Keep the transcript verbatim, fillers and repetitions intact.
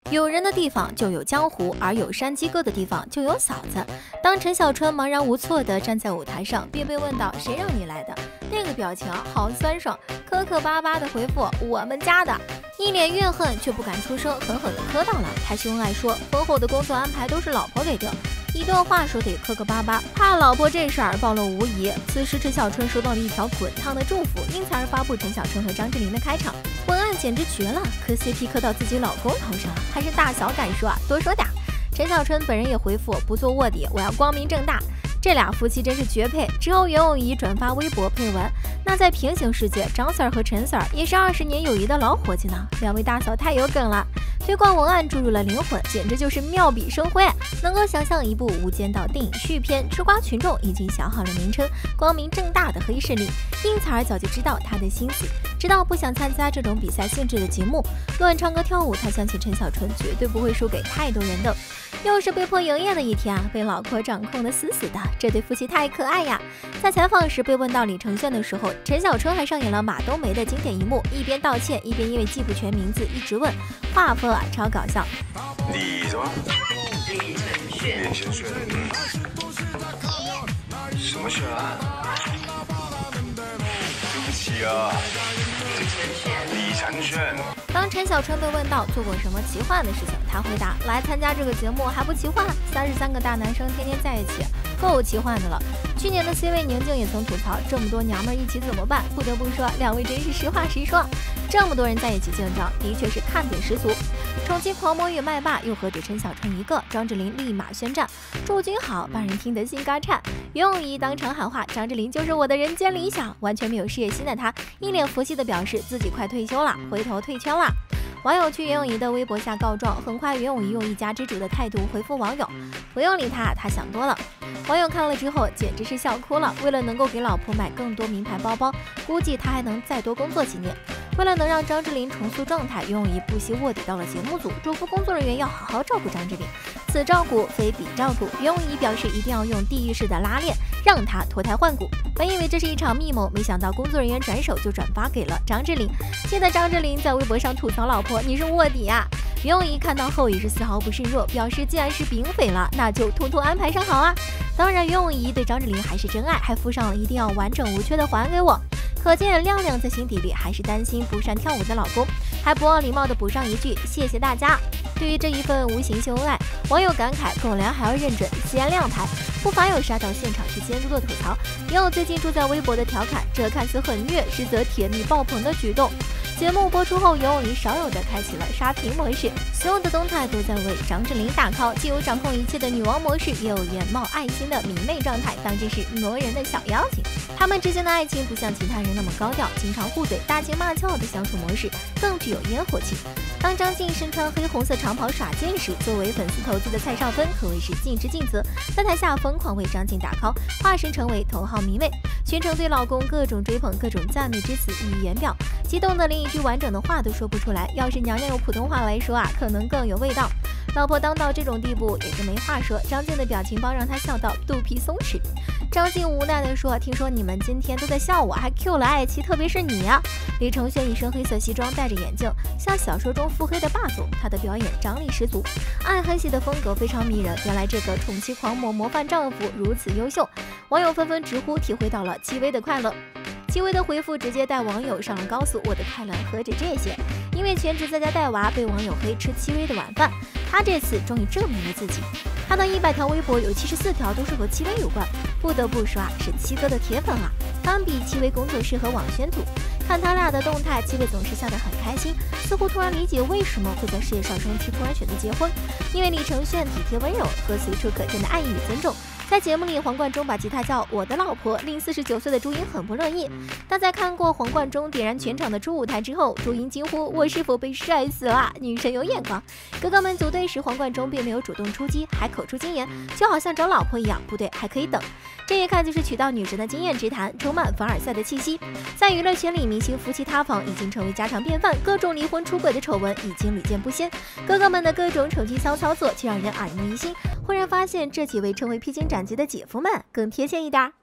有人的地方就有江湖，而有山鸡哥的地方就有嫂子。当陈小春茫然无措地站在舞台上，并被问到谁让你来的，那个表情好酸爽，磕磕巴巴的回复我们家的，一脸怨恨却不敢出声，狠狠地磕到了。还秀恩爱说婚后的工作安排都是老婆给的，一段话说得磕磕巴巴，怕老婆这事儿暴露无遗。此时陈小春收到了一条滚烫的祝福，因此而发布陈小春和张智霖的开场，文案简直绝了，磕 C P 磕到自己老公头上了，还是大小敢说啊，多说点。陈小春本人也回复不做卧底，我要光明正大。这俩夫妻真是绝配。之后袁咏仪转发微博配文，那在平行世界，张 Sir 和陈 Sir 也是二十年友谊的老伙计呢，两位大嫂太有梗了，推广文案注入了灵魂，简直就是妙笔生辉。能够想象一部《无间道》电影续篇，吃瓜群众已经想好了名称，光明正大的黑势力，因此而早就知道他的心思，知道不想参加这种比赛性质的节目，乱唱歌跳舞，他相信陈小春绝对不会输给太多人的。又是被迫营业的一天啊，被老婆掌控的死死的，这对夫妻太可爱呀。在采访时被问到李承铉的时候，陈小春还上演了马冬梅的经典一幕，一边道歉一边因为记不全名字一直问，画风啊超搞笑。 李什么？李承铉。李承铉。嗯。什么铉啊？对不起啊。李承铉。 当陈小春被问到做过什么奇幻的事情，他回答：来参加这个节目还不奇幻？三十三个大男生天天在一起，够奇幻的了。去年的 C 位宁静也曾吐槽，这么多娘们一起怎么办？不得不说，两位真是实话实说。这么多人在一起竞争，的确是看点十足。宠妻狂魔与麦霸又何止陈小春一个？张智霖立马宣战，祝君好，把人听得心肝颤。袁咏仪当场喊话：张智霖就是我的人间理想。完全没有事业心的他，一脸佛系的表示自己快退休了，回头退圈了。网友去袁咏仪的微博下告状，很快袁咏仪用一家之主的态度回复网友：不用理他，他想多了。网友看了之后简直是笑哭了。为了能够给老婆买更多名牌包包，估计他还能再多工作几年。为了能让张智霖重塑状态，袁咏仪不惜卧底到了节目组，嘱咐工作人员要好好照顾张智霖。此照顾非彼照顾，袁咏仪表示一定要用地狱式的拉链，让他脱胎换骨。本以为这是一场密谋，没想到工作人员转手就转发给了张智霖。气得张智霖在微博上吐槽老婆：“你是卧底啊！”袁咏仪看到后也是丝毫不示弱，表示既然是绑匪了，那就通通安排上好啊。当然，袁咏仪对张智霖还是真爱，还附上了一定要完整无缺的还给我。可见亮亮在心底里还是担心不善跳舞的老公，还不忘礼貌地补上一句谢谢大家。对于这一份无形秀恩爱，网友感慨狗粮还要认准，先亮台。不乏有杀到现场是监督的吐槽，也有最近住在微博的调侃，这看似很虐，实则甜蜜爆棚的举动。节目播出后，袁咏仪少有的开启了刷屏模式，所有的动态都在为张智霖打 call， 既有掌控一切的女王模式，也有眼冒爱心的迷妹状态，当真是挪人的小妖精。他们之间的爱情不像其他人那么高调，经常互怼、大情骂俏的相处模式，更具有烟火气。当张晋身穿黑红色长袍耍剑时，作为粉丝投资的蔡少芬可谓是尽职尽责，在台下疯狂为张晋打 call， 化身成为头号迷妹，全程对老公各种追捧、各种赞美之词溢于言表，激动的连一句完整的话都说不出来。要是娘娘用普通话来说啊，可能更有味道。老婆当到这种地步也是没话说，张晋的表情包让他笑到肚皮松弛。张晋无奈地说：“听说你们今天都在笑我，还 Q 了爱妻，特别是你呀、啊。”李承铉一身黑色西装，戴着眼镜，像小说中腹黑的霸总，他的表演张力十足，暗黑系的风格非常迷人。原来这个宠妻狂魔模范丈夫如此优秀，网友纷纷直呼体会到了戚薇的快乐。戚薇的回复直接带网友上了高速，我的快乐何止这些？因为全职在家带娃，被网友黑吃戚薇的晚饭，他这次终于证明了自己。他的一百条微博有七十四条都是和戚薇有关，不得不说啊，是戚哥的铁粉啊。堪比戚薇工作室和网宣图，看他俩的动态，戚薇总是笑得很开心，似乎突然理解为什么会在事业上升期突然选择结婚，因为李承铉体贴温柔和随处可见的爱意与尊重。在节目里，黄贯中把吉他叫我的老婆，令四十九岁的朱茵很不乐意。但在看过黄贯中点燃全场的初舞台之后，朱茵惊呼：“我是否被帅死了？女神有眼光！”哥哥们组队时，黄贯中并没有主动出击，还口出金言，就好像找老婆一样。不对，还可以等。这一看就是娶到女神的经验之谈，充满凡尔赛的气息。在娱乐圈里，明星夫妻塌房已经成为家常便饭，各种离婚出轨的丑闻已经屡见不鲜。哥哥们的各种宠妻骚操作却让人耳目一新。忽然发现这几位称为披荆斩棘的姐夫们更贴切一点。